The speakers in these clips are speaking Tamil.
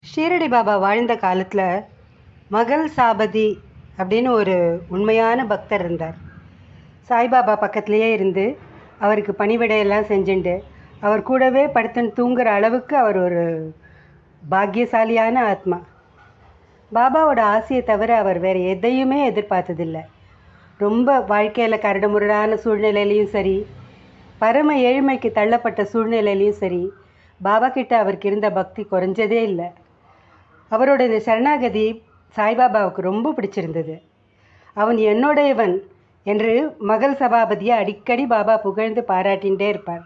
ஷீரடி பாபா வாழ்ந்த காலத்தில் மகள் சாபதி அப்படின்னு ஒரு உண்மையான பக்தர் இருந்தார். சாய்பாபா பக்கத்துலேயே இருந்து அவருக்கு பணிவிடையெல்லாம் செஞ்சுண்டு அவர் கூடவே படுத்துன்னு தூங்குற அளவுக்கு அவர் ஒரு பாக்கியசாலியான ஆத்மா. பாபாவோட ஆசையை தவிர அவர் வேறு எதையுமே எதிர்பார்த்ததில்லை. ரொம்ப வாழ்க்கையில் கரடுமுரடான சூழ்நிலையிலையும் சரி, பரம ஏழ்மைக்கு தள்ளப்பட்ட சூழ்நிலையிலையும் சரி, பாபா கிட்ட அவருக்கு இருந்த பக்தி குறைஞ்சதே இல்லை. அவரோட இந்த சரணாகதி சாய்பாபாவுக்கு ரொம்ப பிடிச்சிருந்தது. அவன் என்னுடையவன் என்று மகள் சபாபதியை அடிக்கடி பாபா புகழ்ந்து பாராட்டிகிட்டே இருப்பார்.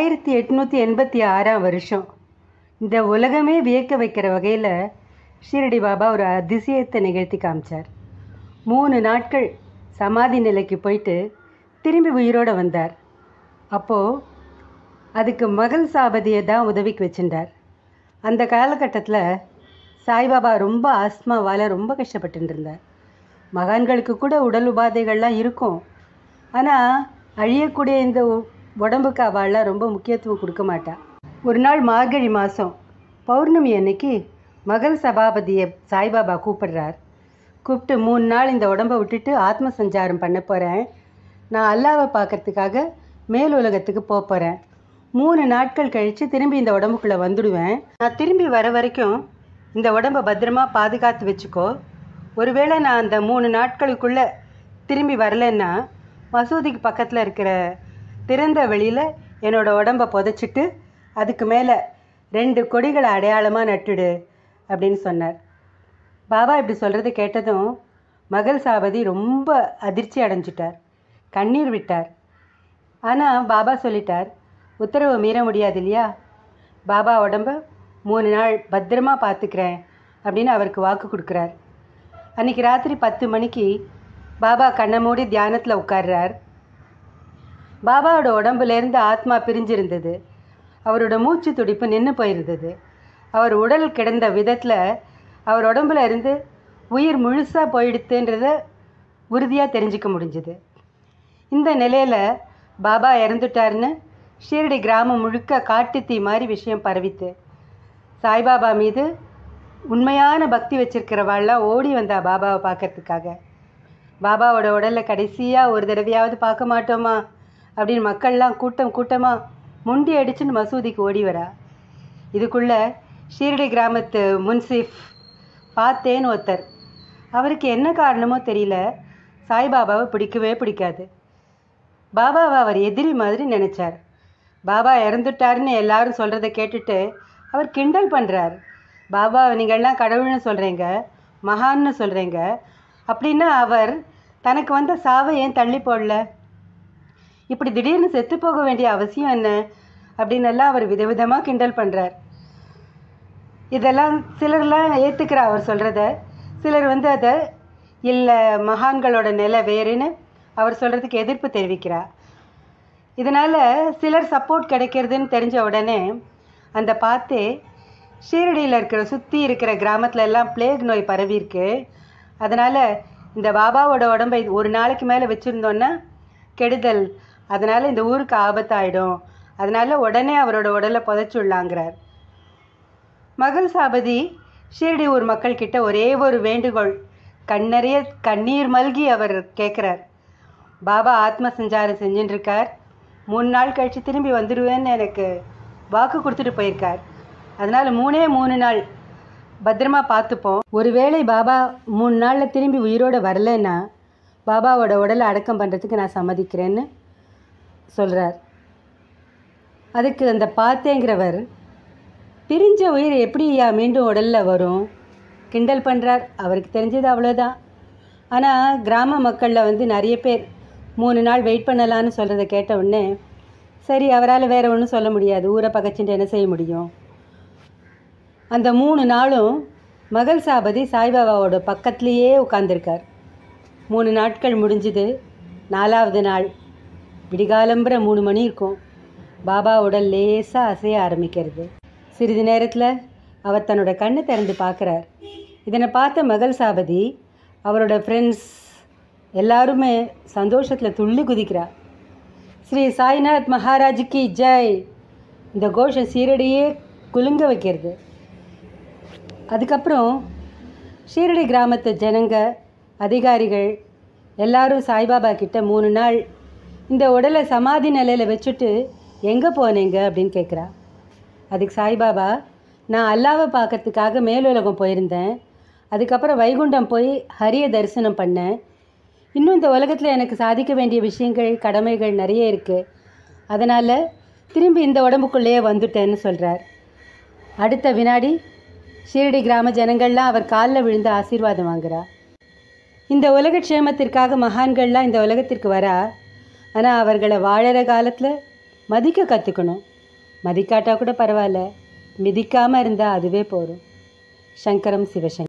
1886 வருஷம் இந்த உலகமே வியக்க வைக்கிற வகையில் ஷீரடி பாபா ஒரு அதிசயத்தை நிகழ்த்தி காமிச்சார். 3 நாட்கள் சமாதி நிலைக்கு போயிட்டு திரும்பி உயிரோடு வந்தார். அப்போது அதுக்கு மகள் சாபதியை தான் உதவிக்கு வச்சுட்டார். அந்த காலகட்டத்தில் சாய்பாபா ரொம்ப ஆஸ்மாவால் ரொம்ப கஷ்டப்பட்டு இருந்தார். மகான்களுக்கு கூட உடல் உபாதைகள்லாம் இருக்கும், ஆனால் அழியக்கூடிய இந்த உடம்புக்கு அவள்லாம் ரொம்ப முக்கியத்துவம் கொடுக்க மாட்டாள். ஒரு நாள் மார்கழி மாதம் பௌர்ணமி அன்னைக்கு மகள் சபாபதியை சாய்பாபா கூப்பிடுறார். கூப்பிட்டு 3 நாள் இந்த உடம்பை விட்டுட்டு ஆத்ம சஞ்சாரம் பண்ண போகிறேன், நான் அல்லாவை பார்க்கறதுக்காக மேல் உலகத்துக்கு போகிறேன், 3 நாட்கள் கழித்து திரும்பி இந்த உடம்புக்குள்ளே வந்துடுவேன், நான் திரும்பி வர வரைக்கும் இந்த உடம்பை பத்திரமா பாதுகாத்து வச்சுக்கோ, ஒருவேளை நான் அந்த 3 நாட்களுக்குள்ளே திரும்பி வரலன்னா மசூதிக்கு பக்கத்தில் இருக்கிற திறந்த வெளியில் என்னோடய உடம்பை புதைச்சிட்டு அதுக்கு மேலே 2 கொடிகளை அடையாளமாக நட்டுடு அப்படின்னு சொன்னார். பாபா இப்படி சொல்கிறது கேட்டதும் மகள் சாபதி ரொம்ப அதிர்ச்சி அடைஞ்சிட்டார், கண்ணீர் விட்டார். ஆனால் பாபா சொல்லிட்டார், உத்தரவை மீற முடியாது இல்லையா, பாபா உடம்பை 3 நாள் பத்திரமா பார்த்துக்கிறேன் அப்படின்னு அவருக்கு வாக்கு கொடுக்குறார். அன்றைக்கி ராத்திரி 10 மணிக்கு பாபா கண்ணை மூடி தியானத்தில் உட்கார்றார். பாபாவோட உடம்புலேருந்து ஆத்மா பிரிஞ்சிருந்தது. அவரோட மூச்சு துடிப்பு நின்று போயிருந்தது. அவர் உடல் கிடந்த விதத்தில் அவர் உடம்புல இருந்து உயிர் முழுசாக போயிடுத்துன்றத உறுதியாக தெரிஞ்சிக்க முடிஞ்சுது. இந்த நிலையில் பாபா இறந்துட்டார்னு ஷீரடி கிராமம் முழுக்க காட்டுத்தீ மாதிரி விஷயம் பரவித்து. சாய்பாபா மீது உண்மையான பக்தி வச்சிருக்கிறவாள்லாம் ஓடி வந்தா பாபாவை பார்க்கறதுக்காக. பாபாவோட உடலில் கடைசியாக ஒரு தடவையாவது பார்க்க மாட்டோமா அப்படின்னு மக்கள்லாம் கூட்டமாக முண்டி அடிச்சுன்னு மசூதிக்கு ஓடி வரா. இதுக்குள்ளே ஷீரடி கிராமத்து முன்சிஃப் பார்த்தேன்னு ஒருத்தர், அவருக்கு என்ன காரணமோ தெரியல, சாய்பாபாவை பிடிக்கவே பிடிக்காது. பாபாவை அவர் எதிரி மாதிரி நினச்சார். பாபா இறந்துட்டாருன்னு எல்லாரும் சொல்கிறத கேட்டுட்டு அவர் கிண்டல் பண்ணுறார். பாபா நீங்கள்லாம் கடவுள்னு சொல்கிறீங்க, மகான்னு சொல்கிறீங்க, அப்படின்னா அவர் தனக்கு வந்த சாவை ஏன் தள்ளி போடல, இப்படி திடீர்னு செத்து போக வேண்டிய அவசியம் என்ன அப்படின்னெல்லாம் அவர் விதவிதமாக கிண்டல் பண்ணுறார். இதெல்லாம் சிலர்லாம் ஏற்றுக்கிறா அவர் சொல்கிறத, சிலர் அதை இல்லை மகான்களோட நிலை வேறுன்னு அவர் சொல்கிறதுக்கு எதிர்ப்பு தெரிவிக்கிறார். இதனால் சிலர் சப்போர்ட் கிடைக்கிறதுன்னு தெரிஞ்ச உடனே அந்த பார்த்தே ஷீரடியில் இருக்கிற சுற்றி இருக்கிற கிராமத்தில் எல்லாம் பிளேக் நோய் பரவிருக்கு. அதனால் இந்த பாபாவோட உடம்பை ஒரு நாளைக்கு மேலே வச்சுருந்தோன்னா கெடுதல், அதனால் இந்த ஊருக்கு ஆபத்தாயிடும், அதனால் உடனே அவரோட உடலை புதைச்சுள்ளாங்கிறார். மகள் சாபதி ஷீரடி ஊர் மக்கள்கிட்ட ஒரே ஒரு வேண்டுகோள் கண்ணறிய கண்ணீர் மல்கி அவர் கேட்குறார். பாபா ஆத்ம சஞ்சாரம் செஞ்சுட்டுருக்கார், 3 நாள் கழித்து திரும்பி வந்துடுவேன்னு எனக்கு வாக்கு கொடுத்துட்டு போயிருக்கார், அதனால் 3 நாள் பத்திரமா பார்த்துப்போம், ஒருவேளை பாபா 3 நாளில் திரும்பி உயிரோடு வரலைன்னா பாபாவோட உடலை அடக்கம் பண்ணுறதுக்கு நான் சம்மதிக்கிறேன்னு சொல்கிறார். அதுக்கு அந்த பார்த்தேங்கிறவர், பிரிஞ்ச உயிர் எப்படி மீண்டும் உடலில் வரும் கிண்டல் பண்ணுறார். அவருக்கு தெரிஞ்சது அவ்வளோதான். ஆனால் கிராம மக்களில் நிறைய பேர் 3 நாள் வெயிட் பண்ணலான்னு சொல்கிறத கேட்ட உடனே சரி, அவரால் வேறு ஒன்றும் சொல்ல முடியாது, ஊரை பகச்சுட்டு என்ன செய்ய முடியும். அந்த 3 நாளும் மகள் சாபதி சாய்பாபாவோட பக்கத்துலேயே உட்காந்துருக்கார். 3 நாட்கள் முடிஞ்சுது. 4வது நாள் விடிகாலம்புற 3 மணி இருக்கும். பாபா உடல் லேசாக அசைய ஆரம்பிக்கிறது. சிறிது நேரத்தில் அவர் தன்னோட கண்ணை திறந்து பார்க்குறார். இதனை பார்த்த மகள் சாபதி அவரோட ஃப்ரெண்ட்ஸ் எல்லாருமே சந்தோஷத்தில் துள்ளி குதிக்கிறார். ஸ்ரீ சாய்நாத் மகாராஜுக்கு ஜெய்! இந்த கோஷம் சீரடியே குலுங்க வைக்கிறது. அதுக்கப்புறம் ஷீரடி கிராமத்து ஜனங்க, அதிகாரிகள் எல்லாரும் சாய்பாபா கிட்ட 3 நாள் இந்த உடலை சமாதி நிலையில் வச்சுட்டு எங்கே போனீங்க அப்படின்னு கேட்குறா. அதுக்கு சாய்பாபா, நான் அல்லாவை பார்க்கறதுக்காக மேலுலகம் போயிருந்தேன், அதுக்கப்புறம் வைகுண்டம் போய் ஹரியை தரிசனம் பண்ணேன், இன்னும் இந்த உலகத்தில் எனக்கு சாதிக்க வேண்டிய விஷயங்கள், கடமைகள் நிறைய இருக்குது, அதனால் திரும்பி இந்த உடம்புக்குள்ளேயே வந்துட்டேன்னு சொல்கிறார். அடுத்த வினாடி ஷீரடி கிராம ஜனங்கள்லாம் அவர் காலில் விழுந்து ஆசீர்வாதம் வாங்குறா. இந்த உலக க்ஷேமத்திற்காக மகான்கள்லாம் இந்த உலகத்திற்கு வரா. ஆனால் அவர்களை வாழற காலத்தில் மதிக்க கற்றுக்கணும். மதிக்காட்டா கூட பரவாயில்ல, மிதிக்காமல் இருந்தால் அதுவே போதும். சங்கரம் சிவசங்கர்.